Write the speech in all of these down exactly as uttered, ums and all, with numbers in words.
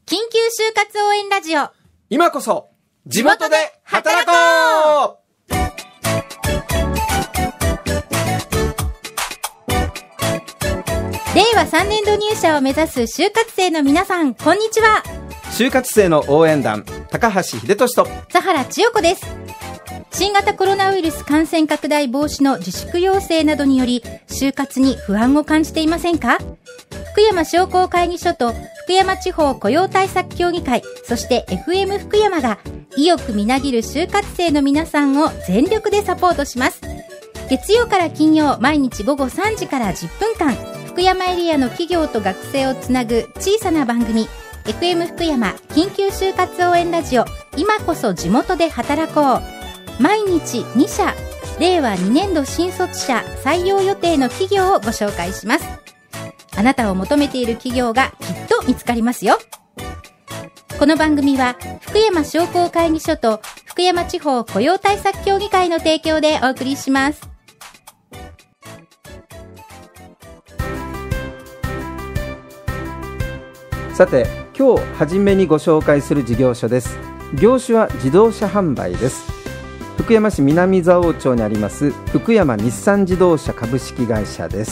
緊急就活応援ラジオ。 今こそ地元で働こう。 令和さんねん度入社を目指す就活生の皆さん、こんにちは。 就活生の応援団、高橋秀俊と佐原千代子です。新型コロナウイルス感染拡大防止の自粛要請などにより、就活に不安を感じていませんか？福山商工会議所と福山地方雇用対策協議会、そして エフエム 福山が意欲みなぎる就活生の皆さんを全力でサポートします。月曜から金曜、毎日午後さんじからじゅっぷんかん、福山エリアの企業と学生をつなぐ小さな番組、 エフエム 福山緊急就活応援ラジオ、今こそ地元で働こう。毎日にしゃ、れいわにねん度新卒者採用予定の企業をご紹介します。あなたを求めている企業がきっと見つかりますよ。この番組は福山商工会議所と福山地方雇用対策協議会の提供でお送りします。 さて、今日初めにご紹介する事業所です。業種は自動車販売です。福山市南蔵王町にあります福山日産自動車株式会社です。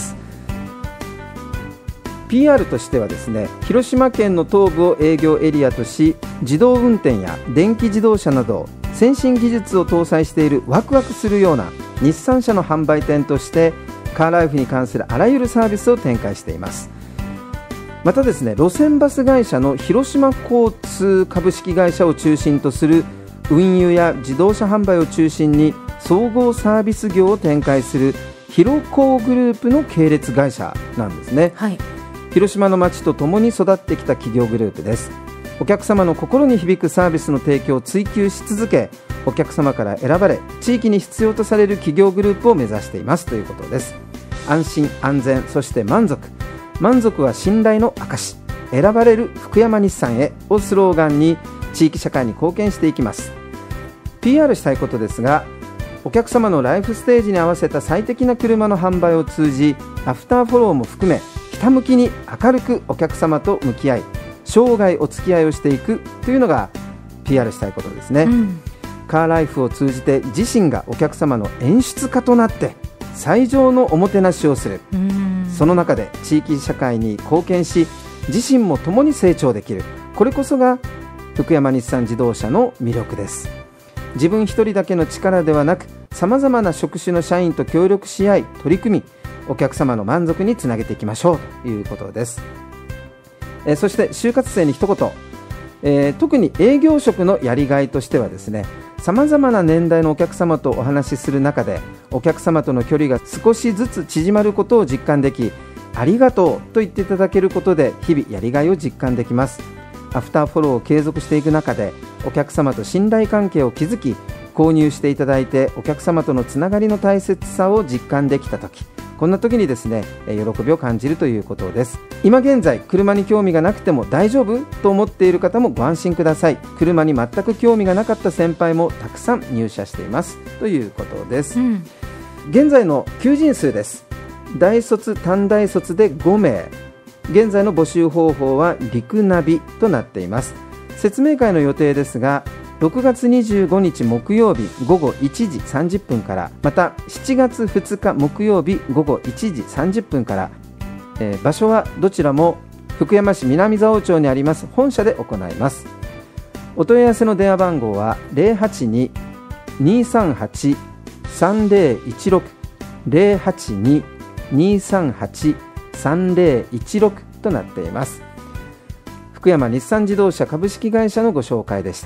ピーアール としてはですね、広島県の東部を営業エリアとし、自動運転や電気自動車など先進技術を搭載しているワクワクするような日産車の販売店として、カーライフに関するあらゆるサービスを展開しています。またですね、路線バス会社の広島交通株式会社を中心とする運輸や自動車販売を中心に総合サービス業を展開する広工グループの系列会社なんですね、はい、広島の街とともに育ってきた企業グループです。お客様の心に響くサービスの提供を追求し続け、お客様から選ばれ地域に必要とされる企業グループを目指していますということです。安心安全、そして満足、満足は信頼の証、選ばれる福山日産へをスローガンに地域社会に貢献していきます。 ピーアール したいことですが、お客様のライフステージに合わせた最適な車の販売を通じ、アフターフォローも含めひたむきに明るくお客様と向き合い、生涯お付き合いをしていくというのが ピーアール したいことですね、うん、カーライフを通じて自身がお客様の演出家となって最上のおもてなしをする。その中で地域社会に貢献し、自身も共に成長できる。これこそが福山日産自動車の魅力です。自分一人だけの力ではなく、さまざまな職種の社員と協力し合い取り組み、お客様の満足につなげていきましょうということです。えー、そして就活生に一言、えー、特に営業職のやりがいとしてはですね、さまざまな年代のお客様とお話しする中で、お客様との距離が少しずつ縮まることを実感でき、ありがとうと言っていただけることで日々やりがいを実感できます。アフターフォローを継続していく中で、お客様と信頼関係を築き、購入していただいてお客様とのつながりの大切さを実感できたとき、こんな時にですね、喜びを感じるということです。今現在車に興味がなくても大丈夫と思っている方もご安心ください。車に全く興味がなかった先輩もたくさん入社していますということです、うん、現在の求人数です。大卒短大卒でごめい、現在の募集方法はリクナビとなっています。説明会の予定ですが、ろくがつにじゅうごにち木曜日午後いちじさんじゅっぷんから、またしちがつふつか木曜日午後いちじさんじゅっぷんから、えー、場所はどちらも福山市南蔵王町にあります本社で行います。お問い合わせの電話番号は ゼロはちに にーさんはち さんぜろいちろく ゼロはちに にーさんはち さんぜろいちろく となっています。福山日産自動車株式会社のご紹介でした。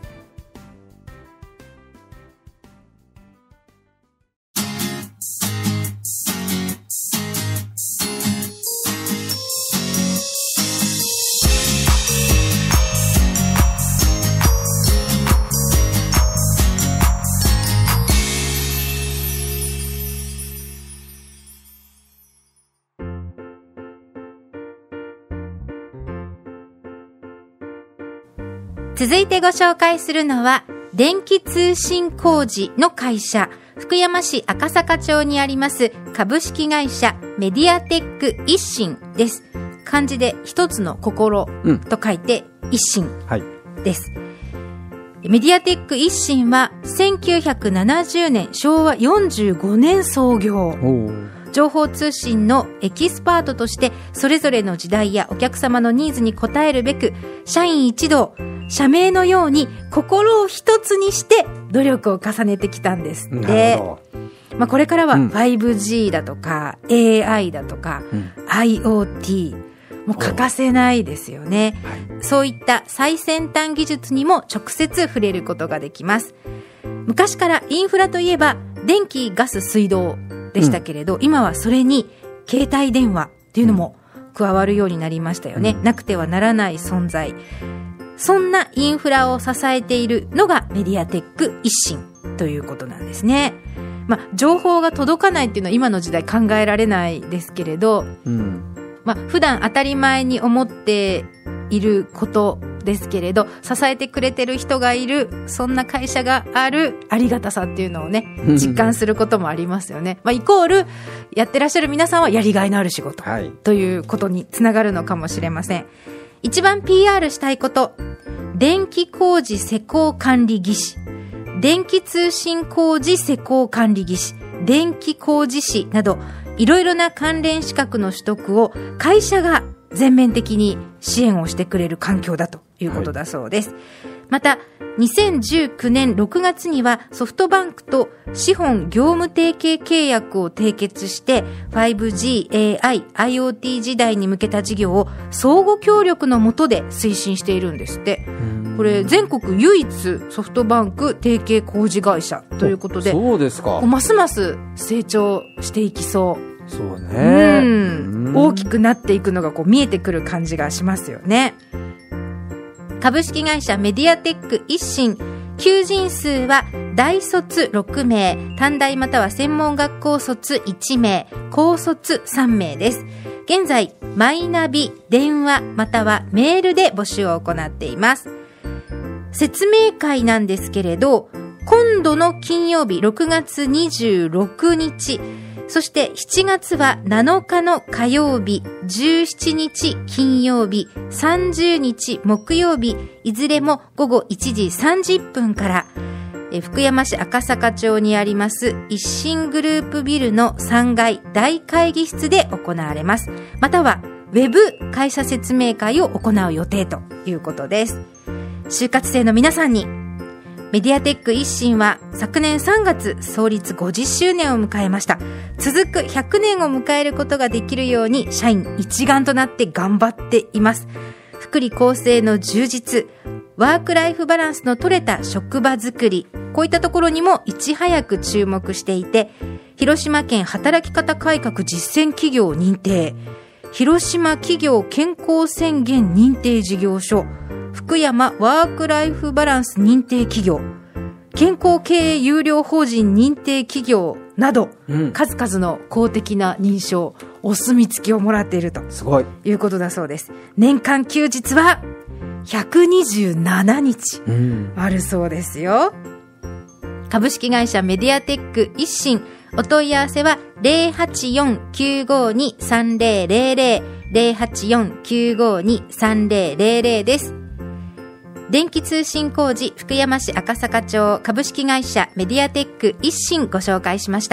続いてご紹介するのは、電気通信工事の会社、福山市赤坂町にあります株式会社メディアテック一新です。 漢字で一つの心と書いて、うん、一心です、はい、メディアテック一心はせんきゅうひゃくななじゅうねんしょうわよんじゅうごねん創業。情報通信のエキスパートとしてそれぞれの時代やお客様のニーズに応えるべく社員一同社名のように心を一つにして努力を重ねてきたんですって。まあ、これからは ファイブジー だとか、うん、エーアイ だとか、うん、アイオーティー もう欠かせないですよね、はい、そういった最先端技術にも直接触れることができます。昔からインフラといえば電気ガス水道でしたけれど、うん、今はそれに携帯電話っていうのも加わるようになりましたよね、うん、なくてはならない存在。そんなインフラを支えているのがメディアテック一心ということなんですね。まあ、情報が届かないっていうのは今の時代考えられないですけれど、うんまあ、普段当たり前に思っていることですけれど、支えてくれてる人がいる、そんな会社があるありがたさっていうのをね実感することもありますよね。まあ、イコールやってらっしゃる皆さんはやりがいのある仕事、はい、ということにつながるのかもしれません。一番 ピーアール したいこと、電気工事施工管理技師、電気通信工事施工管理技師、電気工事士などいろいろな関連資格の取得を会社が全面的に支援をしてくれる環境だということだそうです、はい、またにせんじゅうきゅうねんろくがつにはソフトバンクと資本業務提携契約を締結して ファイブジー、エーアイ、アイオーティー 時代に向けた事業を相互協力の下で推進しているんですって。これ全国唯一ソフトバンク提携工事会社ということで、 そうですか。 ますます成長していきそう。 そうね、 うん、大きくなっていくのがこう見えてくる感じがしますよね。株式会社メディアテック一心、求人数は大卒ろくめい、短大または専門学校卒いちめい、高卒さんめいです。現在マイナビ、電話またはメールで募集を行っています。説明会なんですけれど、今度の金曜日ろくがつにじゅうろくにち、そしてしちがつはなのかの火曜日、じゅうしちにち金曜日、さんじゅうにち木曜日、いずれもごごいちじさんじゅっぷんから、え福山市赤坂町にあります一心グループビルのさんがい大会議室で行われます。またはウェブ会社説明会を行う予定ということです。就活生の皆さんに、メディアテック一心は昨年さんがつ創立ごじゅっしゅうねんを迎えました。続くひゃくねんを迎えることができるように社員一丸となって頑張っています。福利厚生の充実、ワークライフバランスの取れた職場づくり、こういったところにもいち早く注目していて、広島県働き方改革実践企業認定、広島企業健康宣言認定事業所、福山ワークライフバランス認定企業、健康経営優良法人認定企業など、うん、数々の公的な認証、お墨付きをもらっているとすごいいうことだそうです。年間休日はひゃくにじゅうななにちあるそうですよ、うん、株式会社メディアテック一心、お問い合わせは ゼロはちよんきゅうごにさんゼロゼロゼロ ゼロはちよんきゅうごにさんゼロゼロゼロです。電気通信工事福山市赤坂町株式会社メディアテック一心、ご紹介しました。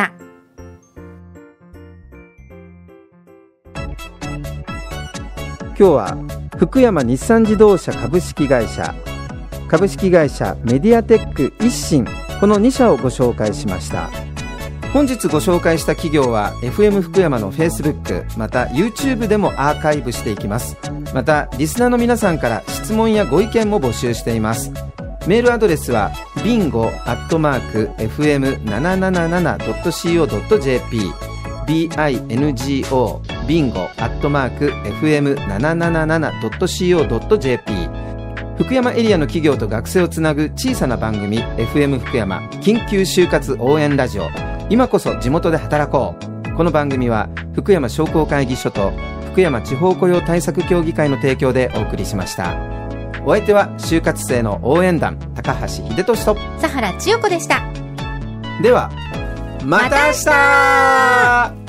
今日は福山日産自動車株式会社、株式会社メディアテック一心、このにしゃをご紹介しました。本日ご紹介した企業は エフエム 福山の Facebook また YouTube でもアーカイブしていきます。またリスナーの皆さんから質問やご意見も募集しています。メールアドレスは ビンゴ アットマーク エフエムななななな ドット シーオー ドット ジェーピー ビンゴ ビンゴ アットマーク エフエムななななな ドット シーオー ドット ジェーピー 福山エリアの企業と学生をつなぐ小さな番組 エフエム 福山緊急就活応援ラジオ、今こそ地元で働こう。この番組は福山商工会議所と福山地方雇用対策協議会の提供でお送りしました。お相手は就活生の応援団高橋秀俊と佐原千代子でした。 ではまた明日。